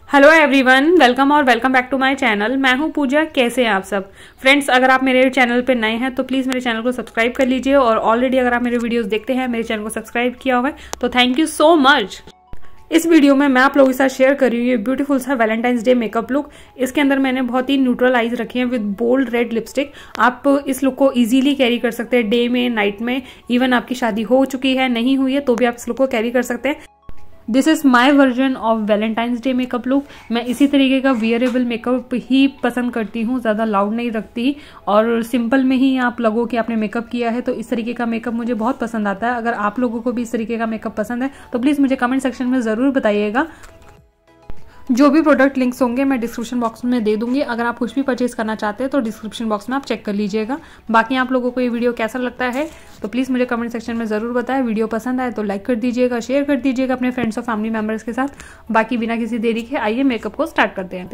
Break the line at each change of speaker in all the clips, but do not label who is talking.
Hello everyone, welcome और welcome back to my channel. मैं हूं पूजा। कैसे हैं आप सब फ्रेंड्स? अगर आप मेरे चैनल पे नए हैं तो प्लीज़ मेरे चैनल को सब्सक्राइब कर लीजिए, और ऑलरेडी अगर आप मेरे वीडियोस देखते हैं, मेरे चैनल को सब्सक्राइब किया हुआ है तो थैंक यू सो मच। इस वीडियो में मैं आप लोगों के साथ शेयर कर रही हूँ ये ब्यूटीफुल सा वैलेंटाइंस डे मेकअप लुक। इसके अंदर मैंने बहुत ही न्यूट्रल आईज रखी हैं विद बोल्ड रेड लिपस्टिक। आप इस लुक को इजीली कैरी कर सकते हैं, डे में, नाइट में। इवन आपकी शादी हो चुकी है, नहीं हुई है, तो भी आप इस लुक को कैरी कर सकते हैं। This is my version of valentine's day makeup look. मैं इसी तरीके का वियरेबल मेकअप ही पसंद करती हूँ, ज़्यादा लाउड नहीं रखती, और सिंपल में ही आप लगो कि आपने मेकअप किया है। तो इस तरीके का मेकअप मुझे बहुत पसंद आता है। अगर आप लोगों को भी इस तरीके का मेकअप पसंद है तो प्लीज़ मुझे कमेंट सेक्शन में ज़रूर बताइएगा। जो भी प्रोडक्ट लिंक्स होंगे मैं डिस्क्रिप्शन बॉक्स में दे दूंगी। अगर आप कुछ भी परचेज करना चाहते हैं तो डिस्क्रिप्शन बॉक्स में आप चेक कर लीजिएगा। बाकी आप लोगों को ये वीडियो कैसा लगता है तो प्लीज़ मुझे कमेंट सेक्शन में ज़रूर बताएं। वीडियो पसंद आए तो लाइक कर दीजिएगा, शेयर कर दीजिएगा अपने फ्रेंड्स और फैमिली मेम्बर्स के साथ। बाकी बिना किसी देरी के आइए मेकअप को स्टार्ट करते हैं।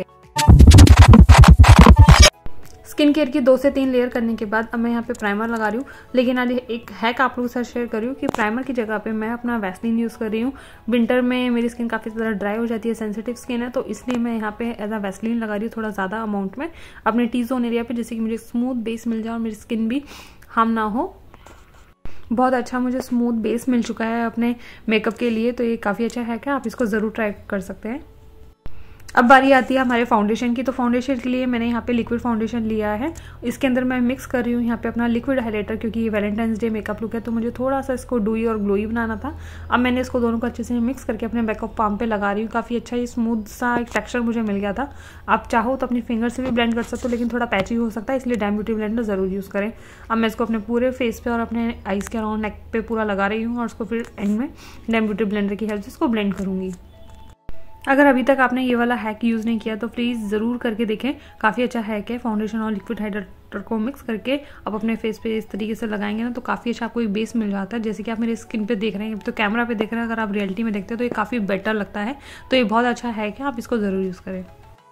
स्किन केयर की 2 से 3 लेयर करने के बाद अब मैं यहाँ पे प्राइमर लगा रही हूँ। लेकिन आज एक हैक आप लोगों के साथ शेयर कर रही हूँ कि प्राइमर की जगह पे मैं अपना वैसलीन यूज़ कर रही हूँ। विंटर में मेरी स्किन काफ़ी ज़्यादा ड्राई हो जाती है, सेंसिटिव स्किन है, तो इसलिए मैं यहाँ पे एज अ वैसलीन लगा रही हूँ थोड़ा ज़्यादा अमाउंट में अपने टी जोन एरिया पे, जिससे कि मुझे स्मूथ बेस मिल जाए और मेरी स्किन भी हार्म ना हो। बहुत अच्छा मुझे स्मूथ बेस मिल चुका है अपने मेकअप के लिए, तो ये काफ़ी अच्छा हैक है, आप इसको ज़रूर ट्राई कर सकते हैं। अब बारी आती है हमारे फाउंडेशन की। तो फाउंडेशन के लिए मैंने यहाँ पे लिक्विड फाउंडेशन लिया है। इसके अंदर मैं मिक्स कर रही हूँ यहाँ पे अपना लिक्विड हाइलाइटर, क्योंकि ये वैलेंटाइंस डे मेकअप लुक है तो मुझे थोड़ा सा इसको डूई और ग्लोई बनाना था। अब मैंने इसको दोनों को अच्छे से मिक्स करके अपने मेकअप पाम पे लगा रही हूँ। काफ़ी अच्छा ये स्मूथ सा एक टेक्स्चर मुझे मिल गया था। आप चाहो तो अपनी फिंगर से भी ब्लेंड कर सकते हो, लेकिन थोड़ा पैची हो सकता है, इसलिए डैम ब्यूटी ब्लेंडर ज़रूर यूज़ करें। अब मैं इसको अपने पूरे फेस पे और अपने आइज़ के अराउंड नेक पे पूरा लगा रही हूँ, और उसको फिर एंड में डैम ब्यूटी ब्लेंडर की हेल्प से इसको ब्लेंड करूँगी। अगर अभी तक आपने ये वाला हैक यूज़ नहीं किया तो प्लीज़ ज़रूर करके देखें, काफ़ी अच्छा हैक है। फाउंडेशन और लिक्विड हाइलाइटर को मिक्स करके आप अपने फेस पे इस तरीके से लगाएंगे ना तो काफ़ी अच्छा आपको एक बेस मिल जाता है। जैसे कि आप मेरे स्किन पे देख रहे हैं, तो कैमरा पे देख रहे हैं, अगर आप रियलिटी में देखते हैं तो ये काफ़ी बेटर लगता है। तो ये बहुत अच्छा हैक है, आप इसको ज़रूर यूज़ करें।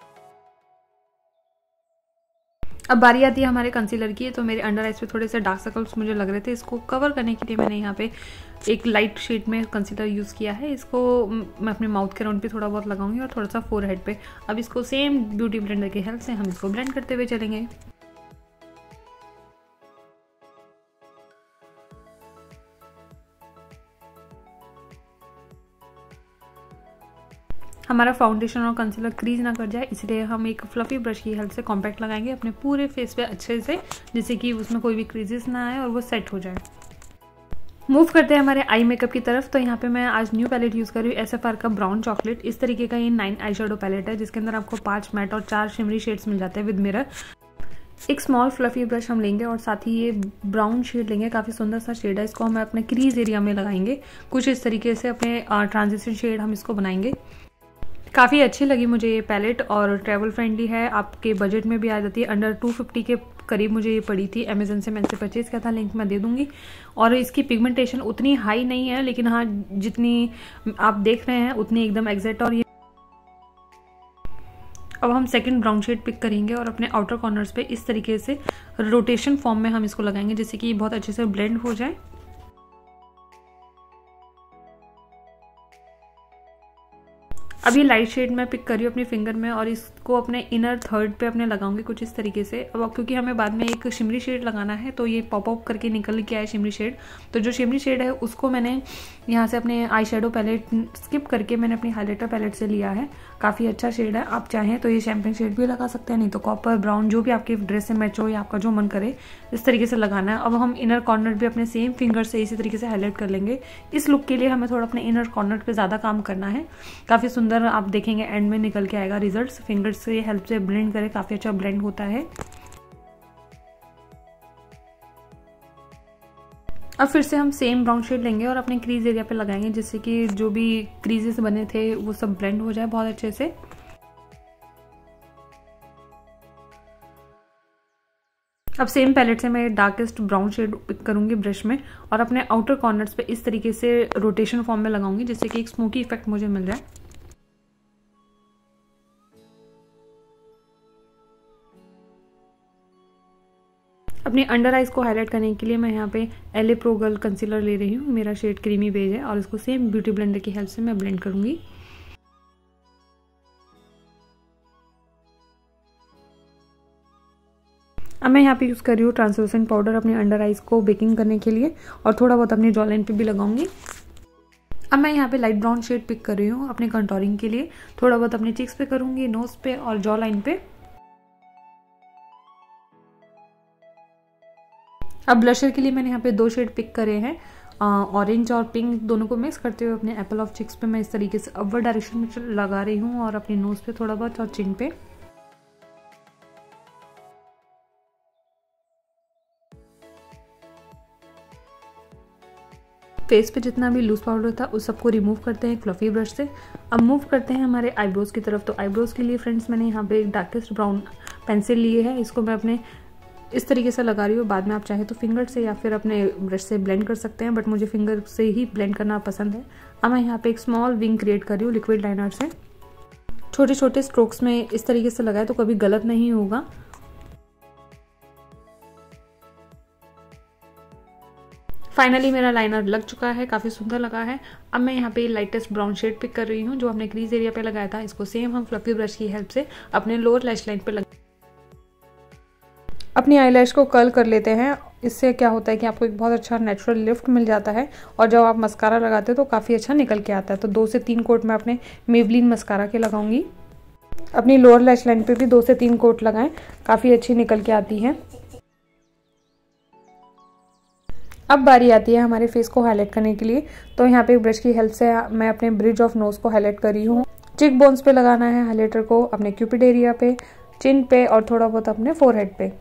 अब बारी आती है हमारे कंसीलर की। तो मेरे अंडर आइज पे थोड़े से डार्क सर्कल्स मुझे लग रहे थे, इसको कवर करने के लिए मैंने यहाँ पे एक लाइट शेड में कंसीलर यूज़ किया है। इसको मैं अपने माउथ के राउंड पे थोड़ा बहुत लगाऊंगी और थोड़ा सा फोरहेड पे। अब इसको सेम ब्यूटी ब्लेंडर की हेल्प से हम इसको ब्लेंड करते हुए चलेंगे। हमारा फाउंडेशन और कंसीलर क्रीज ना कर जाए, इसलिए हम एक फ्लफी ब्रश की हेल्प से कॉम्पैक्ट लगाएंगे अपने पूरे फेस पे अच्छे से, जिससे कि उसमें कोई भी क्रीजेस ना आए और वो सेट हो जाए। मूव करते हैं हमारे आई मेकअप की तरफ। तो यहाँ पे मैं आज न्यू पैलेट यूज़ कर रही हूँ SFR का ब्राउन चॉकलेट। इस तरीके का ये 9 आई शेडो पैलेट है, जिसके अंदर आपको 5 मैट और 4 शिमरी शेड्स मिल जाते हैं विद मिरर। एक स्मॉल फ्लफी ब्रश हम लेंगे और साथ ही ये ब्राउन शेड लेंगे, काफ़ी सुंदर सा शेड है। इसको हम अपने क्रीज एरिया में लगाएंगे। कुछ इस तरीके से अपने ट्रांजिशन शेड हम इसको बनाएंगे। काफ़ी अच्छी लगी मुझे ये पैलेट, और ट्रैवल फ्रेंडली है, आपके बजट में भी आ जाती है। अंडर 250 के करीब मुझे ये पड़ी थी, अमेजन से मैंने परचेज किया था, लिंक मैं दे दूंगी। और इसकी पिगमेंटेशन उतनी हाई नहीं है, लेकिन हाँ जितनी आप देख रहे हैं उतनी एकदम एग्जैक्ट। और ये अब हम सेकंड ब्राउन शेड पिक करेंगे और अपने आउटर कॉर्नर्स पे इस तरीके से रोटेशन फॉर्म में हम इसको लगाएंगे, जिससे कि ये बहुत अच्छे से ब्लेंड हो जाए। अब ये लाइट शेड मैं पिक कर रही हूँ अपनी फिंगर में, और इसको अपने इनर थर्ड पे अपने लगाऊंगी कुछ इस तरीके से। अब क्योंकि हमें बाद में एक शिमरी शेड लगाना है, तो ये पॉप अप करके निकल के आया शिमरी शेड। तो जो शिमरी शेड है उसको मैंने यहाँ से अपने आई शेडो पैलेट स्किप करके मैंने अपनी हाइलाइटर पैलेट से लिया है। काफ़ी अच्छा शेड है, आप चाहें तो ये शैम्पेन शेड भी लगा सकते हैं, नहीं तो कॉपर ब्राउन, जो भी आपकी ड्रेस से मैच हो या आपका जो मन करे इस तरीके से लगाना है। अब हम इनर कॉर्नर भी अपने सेम फिंगर से इसी तरीके से हाईलाइट कर लेंगे। इस लुक के लिए हमें थोड़ा अपने इनर कॉर्नर पे ज़्यादा काम करना है। काफ़ी सुंदर आप देखेंगे एंड में निकल के आएगा रिजल्ट्स। फिंगर्स से हेल्प से ब्लेंड करें, काफ़ी अच्छा ब्लेंड होता है। अब फिर से हम सेम ब्राउन शेड लेंगे और अपने क्रीज एरिया पे लगाएंगे, जिससे कि जो भी क्रीजेस बने थे वो सब ब्लेंड हो जाए बहुत अच्छे से। अब सेम पैलेट से मैं डार्केस्ट ब्राउन शेड पिक करूंगी ब्रश में, और अपने आउटर कॉर्नर्स पे इस तरीके से रोटेशन फॉर्म में लगाऊंगी, जिससे कि एक स्मोकी इफेक्ट मुझे मिल जाए। अपने अंडर आइज को हाईलाइट करने के लिए मैं यहाँ पे LA Pro Girl कंसीलर ले रही हूँ। मेरा शेड क्रीमी बेज है, और इसको सेम ब्यूटी ब्लेंडर की हेल्प से मैं ब्लेंड करूंगी। अब मैं यहाँ पे यूज़ कर रही हूँ ट्रांसलूसेंट पाउडर अपने अंडर आइज को बेकिंग करने के लिए, और थोड़ा बहुत अपनी जॉ लाइन पे भी लगाऊंगी। अब मैं यहाँ पे लाइट ब्राउन शेड पिक कर रही हूँ अपने कंटूरिंग के लिए, थोड़ा बहुत अपने चीक्स पे करूंगी, नोज पे और जॉ लाइन पे। अब ब्लशर के लिए मैंने यहाँ पे 2 शेड पिक करे हैं, ऑरेंज और पिंक दोनों को मिक्स करते हुए अपने एप्पल ऑफ चिक्स पे मैं इस तरीके से अपवर्ड डायरेक्शन में लगा रही हूँ, और अपने नोज पे थोड़ा बहुत और चिन पे। फेस पे जितना भी लूज पाउडर था उस सबको रिमूव करते हैं फ्लफी ब्रश से। अब मूव करते हैं हमारे आईब्रोज की तरफ। तो आईब्रोज के लिए फ्रेंड्स मैंने यहाँ पे एक डार्केस्ट ब्राउन पेंसिल लिए है, इसको मैं अपने इस तरीके से लगा रही हूँ। बाद में आप चाहे तो फिंगर से या फिर अपने ब्रश से ब्लेंड कर सकते हैं, बट मुझे फिंगर से ही ब्लेंड करना पसंद है। अब मैं यहाँ पे एक स्मॉल विंग क्रिएट कर रही हूँ लिक्विड लाइनर से। छोटे छोटे स्ट्रोक्स में इस तरीके से लगाए तो कभी गलत नहीं होगा। फाइनली मेरा लाइनर लग चुका है, काफ़ी सुंदर लगा है। अब मैं यहाँ पे लाइटेस्ट ब्राउन शेड पिक कर रही हूँ जो हमने क्रीज एरिया पे लगाया था। इसको सेम हम फ्लफी ब्रश की हेल्प से अपने लोअर लैश लाइन पे अपनी आईलैश को कर्ल कर लेते हैं। इससे क्या होता है कि आपको एक बहुत अच्छा नेचुरल लिफ्ट मिल जाता है, और जब आप मस्कारा लगाते हो तो काफ़ी अच्छा निकल के आता है। तो 2 से 3 कोट मैं अपने मेवलिन मस्कारा के लगाऊंगी। अपनी लोअर लैश लाइन पे भी 2 से 3 कोट लगाएं, काफ़ी अच्छी निकल के आती है। अब बारी आती है हमारे फेस को हाईलाइट करने के लिए। तो यहाँ पे ब्रश की हेल्प से मैं अपने ब्रिज ऑफ नोज को हाईलाइट कर रही हूँ। चिक बोन्स पे लगाना है हाईलाइटर को, अपने क्यूपिड एरिया पे, चिन पे और थोड़ा बहुत अपने फोरहेड पे।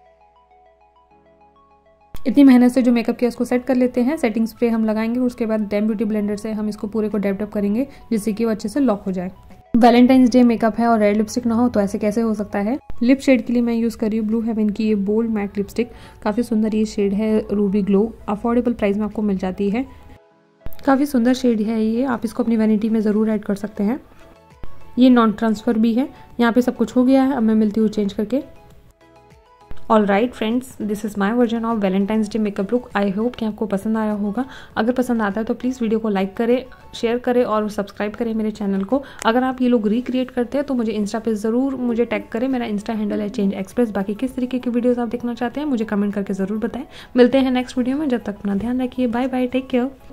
इतनी मेहनत से जो मेकअप किया उसको सेट कर लेते हैं। सेटिंग स्प्रे हम लगाएंगे, उसके बाद डैम ब्यूटी ब्लेंडर से हम इसको पूरे को डैप करेंगे जिससे कि वो अच्छे से लॉक हो जाए। वैलेंटाइंस डे मेकअप है और रेड लिपस्टिक ना हो तो ऐसे कैसे हो सकता है। लिप शेड के लिए मैं यूज़ कर रही हूँ ब्लू हेवन की ये बोल्ड मैट लिपस्टिक। काफ़ी सुंदर ये शेड है, रूबी ग्लो। अफोर्डेबल प्राइस में आपको मिल जाती है। काफ़ी सुंदर शेड है ये, आप इसको अपनी वैनिटी में ज़रूर ऐड कर सकते हैं। ये नॉन ट्रांसफ़र भी है। यहाँ पे सब कुछ हो गया है, अब मैं मिलती हूँ चेंज करके। All right friends, this is my version of valentine's day makeup look. I hope कि आपको पसंद आया होगा। अगर पसंद आता है तो प्लीज़ वीडियो को लाइक करें, शेयर करें और सब्सक्राइब करें मेरे चैनल को। अगर आप ये लोग रिक्रिएट करते हैं तो मुझे इंस्टा पे ज़रूर मुझे टैग करें। मेरा इंस्टा हैंडल है चेंज एक्सप्रेस। बाकी किस तरीके की वीडियोस आप देखना चाहते हैं मुझे कमेंट करके ज़रूर बताएं। मिलते हैं नेक्स्ट वीडियो में, जब तक अपना ध्यान रखिए। Bye bye, take care.